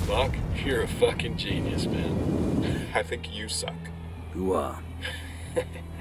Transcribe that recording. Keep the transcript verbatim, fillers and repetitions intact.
Buck, you're a fucking genius, man. I think you suck. Who are?